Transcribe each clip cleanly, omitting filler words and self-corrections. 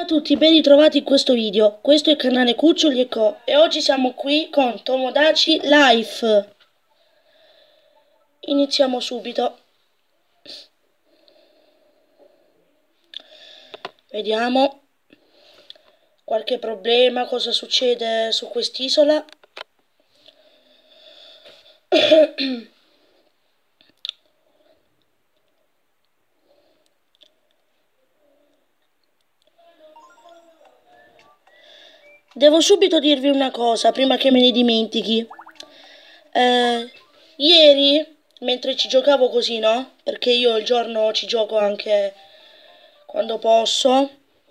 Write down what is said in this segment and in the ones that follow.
Ciao a tutti, ben ritrovati in questo video. Questo è il canale Cuccioli e Co. E oggi siamo qui con Tomodachi Life. Iniziamo subito. Vediamo qualche problema, cosa succede su quest'isola. Devo subito dirvi una cosa prima che me ne dimentichi. Ieri, mentre ci giocavo così, no? Perché io il giorno ci gioco anche quando posso.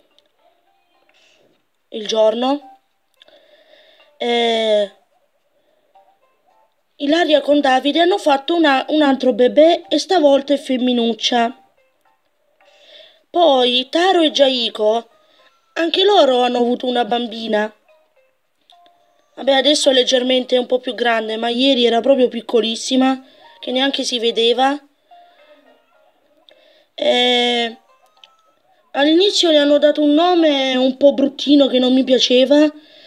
Il giorno. Ilaria con Davide hanno fatto un altro bebè e stavolta è femminuccia. Poi Taro e Giaiko, anche loro hanno avuto una bambina. Vabbè, adesso è leggermente un po' più grande, ma ieri era proprio piccolissima, che neanche si vedeva. E all'inizio le hanno dato un nome un po' bruttino che non mi piaceva,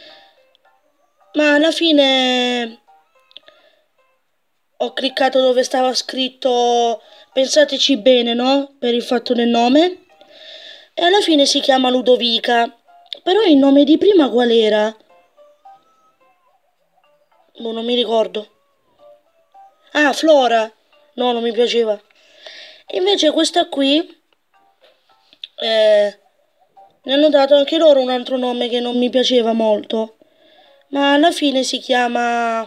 ma alla fine ho cliccato dove stava scritto pensateci bene, no? Per il fatto del nome. E alla fine si chiama Ludovica. Però il nome di prima qual era? Boh, non mi ricordo. Ah, Flora. No, non mi piaceva. Invece questa qui ne hanno dato anche loro un altro nome che non mi piaceva molto. Ma alla fine si chiama...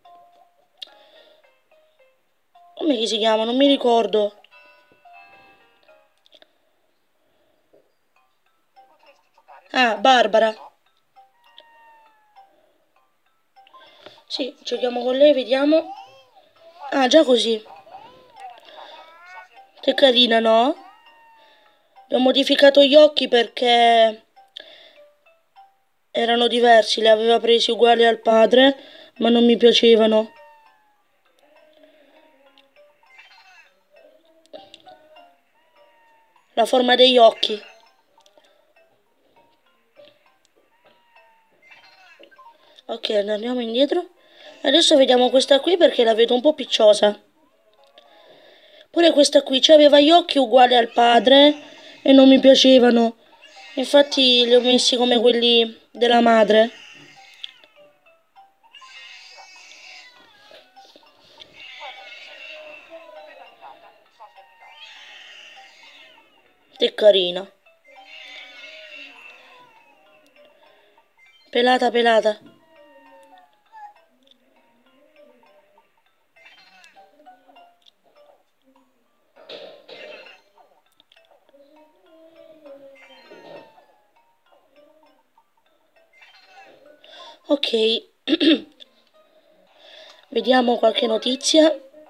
Come che si chiama? Non mi ricordo. Ah, Barbara. Sì, giochiamo con lei, vediamo. Ah, già così. Che carina, no? Le ho modificato gli occhi perché erano diversi, li aveva presi uguali al padre, ma non mi piacevano. La forma degli occhi. Ok, andiamo indietro. Adesso vediamo questa qui perché la vedo un po' picciosa. Pure questa qui aveva gli occhi uguali al padre e non mi piacevano. Infatti li ho messi come quelli della madre. Che carina. Pelata, pelata. Ok. Vediamo qualche notizia.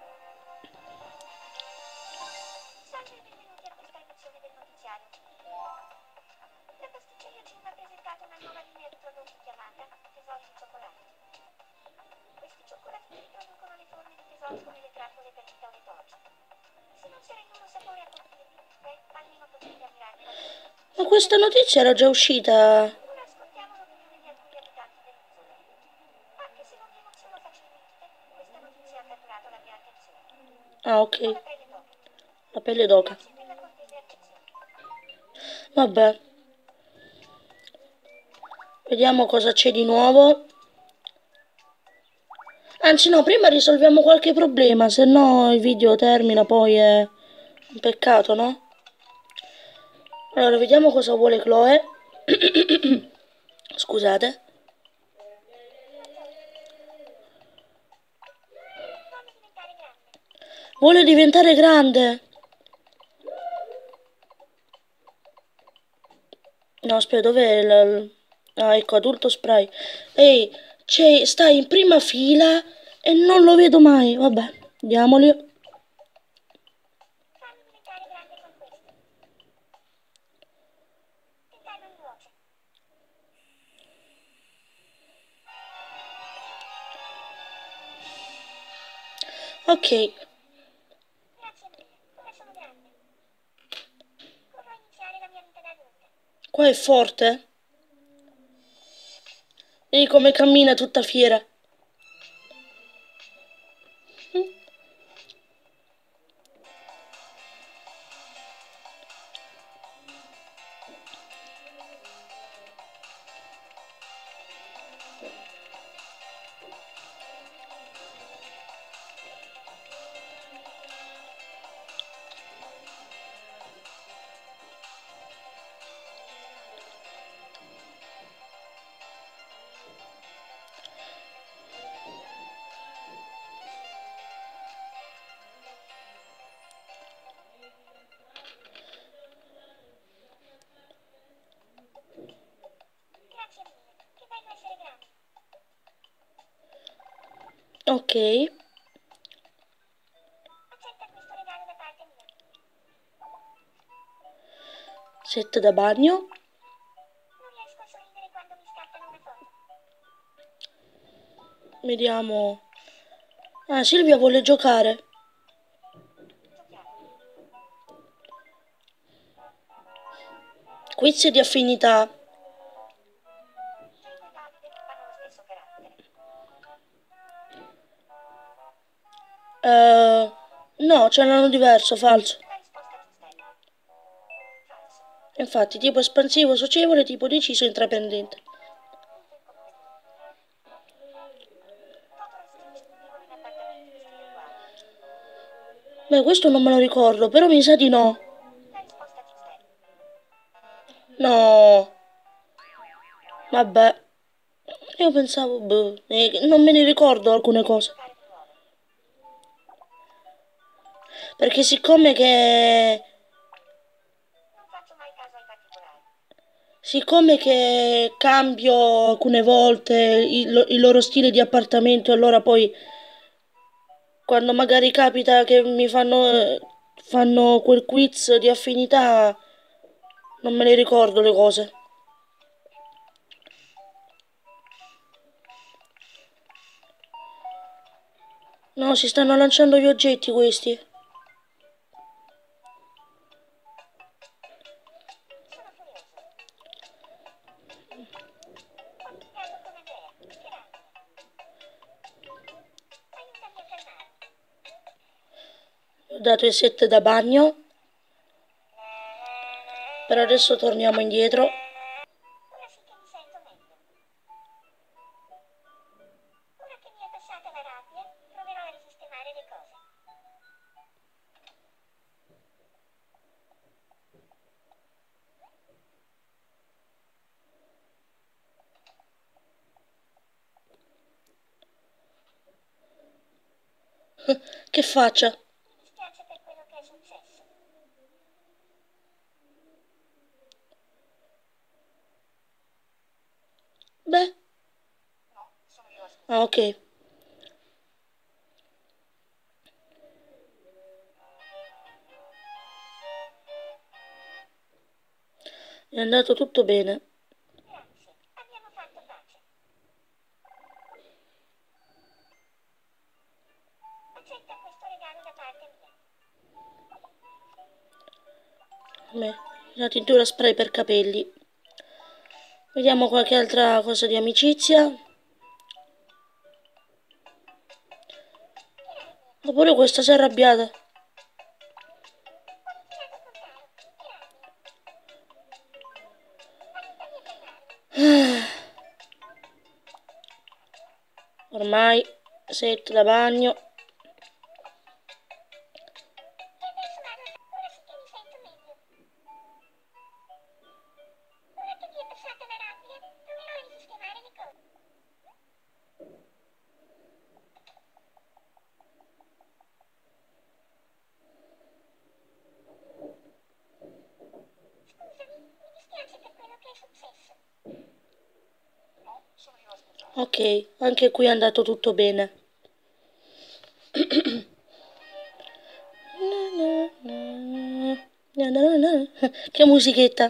Ma questa notizia era già uscita. Ah, ok. La pelle d'oca. Vabbè. Vediamo cosa c'è di nuovo. Anzi no, prima risolviamo qualche problema, se no il video termina poi è un peccato, no? Allora, vediamo cosa vuole Chloe. Scusate. Vuole diventare grande. No, aspetta, dov'è Ah, ecco, adulto spray. Ehi, sta in prima fila e non lo vedo mai. Vabbè, diamoli. Ok. Qua è forte. Vedi come cammina tutta fiera. Ok. Set da bagno. Vediamo. Ah, Silvia vuole giocare. Quiz di affinità. No, c'è un anno diverso, falso. Infatti, tipo espansivo, socievole, tipo deciso, intraprendente. Beh, questo non me lo ricordo, però mi sa di no. No. Vabbè. Io pensavo, boh, non me ne ricordo alcune cose. Perché siccome che cambio alcune volte il loro stile di appartamento, e allora poi quando magari capita che mi fanno quel quiz di affinità, non me ne ricordo le cose. No, si stanno lanciando gli oggetti questi. Ho dato il set da bagno. Per adesso torniamo indietro. Che faccia? Beh. Ah, ok. È andato tutto bene. Beh, la tintura spray per capelli. Vediamo qualche altra cosa di amicizia. Oppure questa si è arrabbiata. Ormai, set da bagno. Ok, anche qui è andato tutto bene. Che musichetta.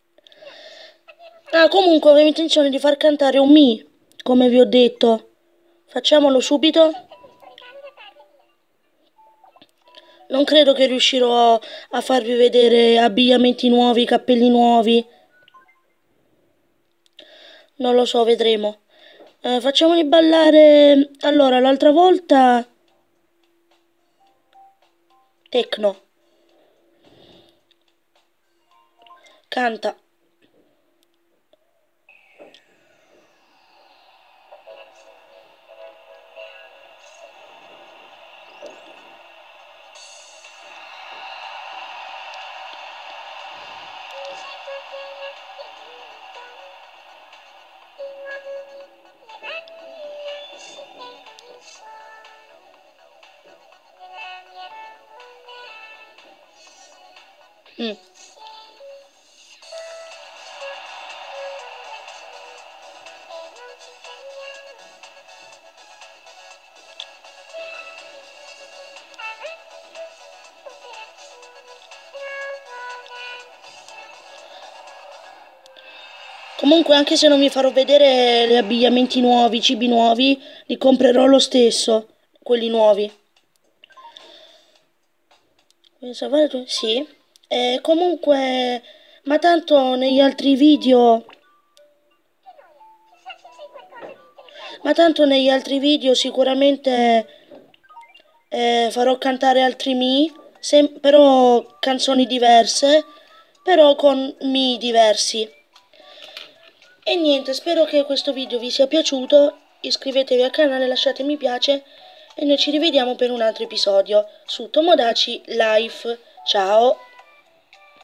Ah, comunque avevo intenzione di far cantare un Mi, come vi ho detto. Facciamolo subito. Non credo che riuscirò a farvi vedere abbigliamenti nuovi, cappelli nuovi. Non lo so, vedremo. Facciamoli ballare. Allora, l'altra volta... Tecno. Canta. Mm. Comunque, anche se non vi farò vedere gli abbigliamenti nuovi, i cibi nuovi, li comprerò lo stesso, quelli nuovi. Vuoi salvare tu? Sì. Comunque, ma tanto negli altri video... Ma tanto negli altri video sicuramente farò cantare altri Mi, però canzoni diverse, però con Mi diversi. E niente, spero che questo video vi sia piaciuto, iscrivetevi al canale, lasciate mi piace e noi ci rivediamo per un altro episodio su Tomodachi Life. Ciao!